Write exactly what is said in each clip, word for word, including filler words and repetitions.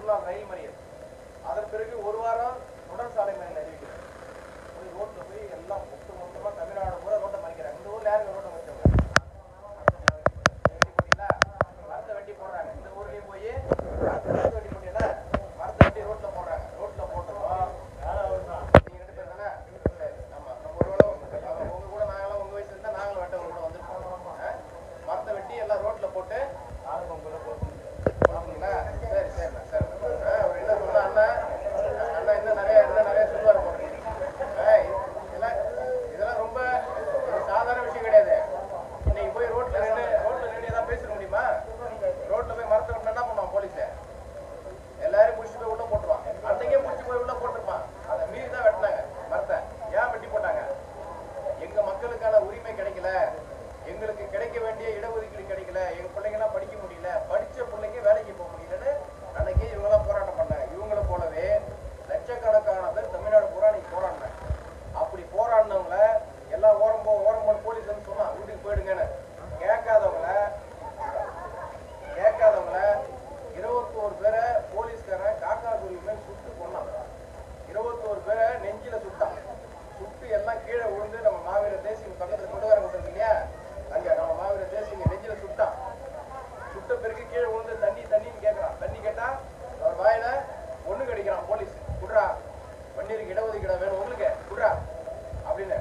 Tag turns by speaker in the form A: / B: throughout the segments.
A: நாள் ரயில் மறியல். அதன் பிறகு ஒரு வாரம் தொடர் சாலை மறியல் அறிவிக்கிறார். போய் ரோட்ல போய் எல்லாம் மொத்த மொத்தமா தமிழ்நாடு பூரா ரோட்டை மறிக்கிறாங்க. இந்த ஊர்ல யாருங்க ரோட்டை மறிச்சவங்க? மரத்தை வெட்டி போடுறாங்க. இந்த ஊர்லயும் போய் மரத்தை வெட்டி போட்டீங்கன்னா மரத்தை வெட்டி ரோட்ல போடுறாங்க. ரோட்ல போட்டுருவோம். நீங்க ரெண்டு பேர் தானே? ஆமா, நம்ம ஒருவேளை உங்க கூட நாங்களாம் உங்க வயசுல இருந்தா நாங்களும் வெட்ட கூட வந்துருப்போம். மரத்தை வெட்டி எல்லாம் ரோட்ல போட்டு போட்டுங்களா? சரி சரிண்ணா சரி. அவர் என்ன சொல்ல அண்ணா அண்ணா இன்னும் நிறைய இன்னும் நிறைய சொல்லுவார் போடுறீங்க. இதெல்லாம் இதெல்லாம் ரொம்ப சாதாரண விஷயம் கிடையாது. இன்னைக்கு போய் ரோட்ல நின்று ரோட்ல நின்று ஏதாவது பேச முடியுமா? ரோட்ல போய் மரத்தை விட்டு என்ன பண்ணுவான் போலீஸ்? எல்லாரும் முடிச்சு போய் உள்ள போட்டுருவான். அன்னைக்கே முடிச்சு போய் உள்ள போட்டிருப்பான். அதை மீறி தான் வெட்டினாங்க மரத்தை. ஏன் வெட்டி போட்டாங்க? எங்க மக்களுக்கான உரிமை கிடைக்கல, எங்களுக்கு கிடைக்க வேண்டிய இடஒதுக்கீடு கிடைக்கல, எங்க பிள்ளைங்கலாம் படிக்க முடியல, படிச்ச பிள்ளைங்க வேலைக்கு போக முடியலன்னு அன்னைக்கு இவங்கெல்லாம் போராட்டம் பண்ணாங்க. இவங்களை போலவே லட்சக்கணக்கான பேர் தமிழ்நாடு பூரா நீங்க போராடினாங்க. அப்படி போராடினவங்கள எல்லாம் ஓரம் போ ஓரம் போன போலீஸ் வந்து சொன்னா வீட்டுக்கு போயிடுங்கன்னு. கேட்காதவங்கள கேட்காதவங்கள இருபத்தோரு பேரை போலீஸ்காரன் காக்கா குருவி மேல் சுட்டு கொண்டாங்க. இருபத்தோரு பேரை நெஞ்சில சுட்டான். சுட்டு எல்லாம் கீழே விழுந்து நம்ம மாவீர தேசிய பக்கத்துல கொண்டு வர கொடுத்தது இல்லையா? அங்க நம்ம மாவீர தேசிய நெஞ்சில சுட்டான். சுட்ட பிறகு கீழே விழுந்து தண்ணி தண்ணின்னு கேட்கறான். தண்ணி கேட்டா அவர் வாயில ஒண்ணு கடிக்கிறான் போலீஸ். குடுறா, வண்டிக்கு இடஒதுக்கீடு வேணும் உங்களுக்கு, குடுறா அப்படின்னு.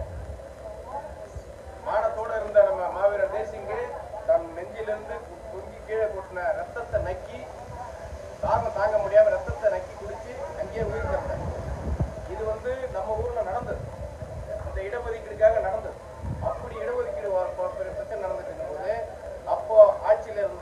A: மானத்தோட இருந்த நம்ம மாவீர தேசிங்கு தன் நெஞ்சிலிருந்து தொங்கி கீழே கொட்டின ரத்தத்தை நக்கி தாகம் தாங்க முடியாம ரத்தத்தை நக்கி குடிச்சு அங்கேயே உயிர் தந்தார். இது வந்து நம்ம ஊர்ல நடந்தது. இந்த இடஒதுக்கீடுக்காக நடந்தது. அப்படி இடஒதுக்கீடு பிரச்சனை நடந்துட்டு இருக்கும்போது அப்போ ஆட்சியில இருந்த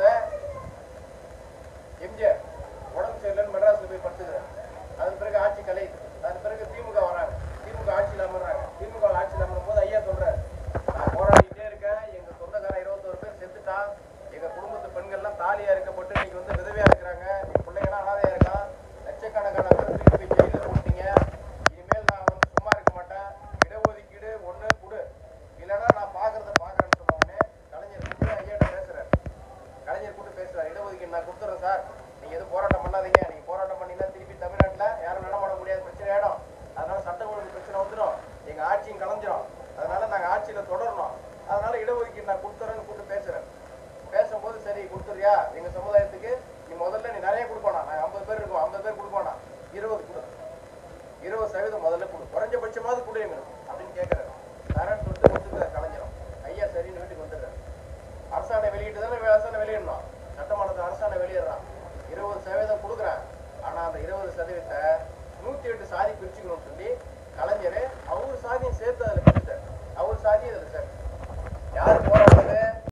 A: எம்ஜிஆர் உடம்பு சரியில்லைன்னு மெட்ராஸ்ல போய் படுத்துக்கிறார். அதன் பிறகு ஆட்சி கலையுது. அதன் பிறகு திமுக வராங்க. திமுக ஆட்சியில் அமர்றாங்க. திமுக ஆட்சியில் அமரும் போது ஐயா சொல்றாரு, நான் போராடிட்டே இருக்கேன், எங்க சொந்தக்காரன் இருபத்தோரு பேர் செத்துட்டான், எங்க குடும்பத்து பெண்கள்லாம் தாலியா இருக்கப்பட்டு இன்னைக்கு வந்து விதவையா இருக்கிறாங்க, எங்க பிள்ளைங்கலாம் அனாதையா இருக்கான், லட்சக்கணக்கான பேர் தூக்கி போய் ஜெயில போட்டீங்க, இனிமேல் நான் வந்து சும்மா இருக்க மாட்டேன், இடஒதுக்கீடு ஒண்ணு கொடு, இல்லைன்னா நான் பாக்குறத பாக்குறேன்னு சொன்ன உடனே கலைஞர் கூட்டு ஐயாட்ட பேசுறாரு. கலைஞர் கூட்டு பேசுறாரு, இடஒதுக்கீடு நான் கொடுத்துறேன் சார், நீங்க எதுவும் போராட்டம் பண்ணாதீங்க, நீங்க போராட்டம் பண்ணீங்கன்னா திருப்பி தமிழ்நாட்டுல யாரும் நடமாட முடியாத பிரச்சனை ஆயிடும், அதனால சட்ட ஒழுங்கு பிரச்சனை வந்துடும், எங்க ஆட்சியும் கலைஞ்சிடும், அதனால நாங்க ஆட்சியில தொடரணும், அதனால இடஒதுக்கீடு நான் கொடுத்துறேன்னு கூட்டு பேசுறேன். பேசும்போது சரி கொடுத்துறியா எங்க சமுதாயத்துக்கு, நீ முதல்ல நீ நிறைய கொடுக்கணும், நாங்க ஐம்பது பேர் இருக்கோம், ஐம்பது பேர் கொடுக்கணும், இருபது கொடு, இருபது சதவீதம் முதல்ல கொடு, குறைஞ்சபட்சமாவது கொடு எங்களுக்கு அப்படின்னு கேட்கறாரு. தரேன்னு சொல்லிட்டு கொடுத்துருக்காரு கலைஞரும். ஐயா சரின்னு வீட்டுக்கு வந்துடுறாரு. அரசாணை வெளியிட்டு தானே அரசாணை வெளியிடணும், சட்டமன்றத்தில் அரசாணை வெளியிடுறான், இருபது சதவீதம் கொடுக்குறேன், ஆனா அந்த இருபது சதவீதத்தை நூத்தி எட்டு சாதி